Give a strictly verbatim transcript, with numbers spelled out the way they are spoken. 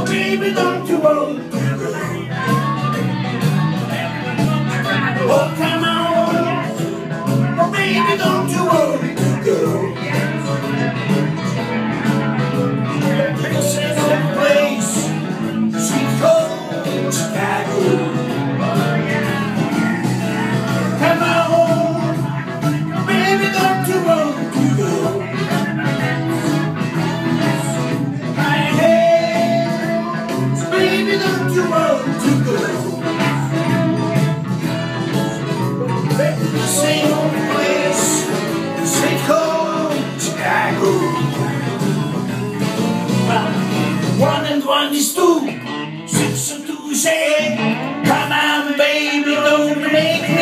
Oh, baby, don't you want to go? Oh, come on. Oh, baby, don't you want to go? This is a place sweet cold Chicago. Come on. Baby, don't you want to go? My hands, baby, don't you want to go? The same old place, sweet cold Chicago. Well, one and one is two, six and two is eight. Come on, baby, don't make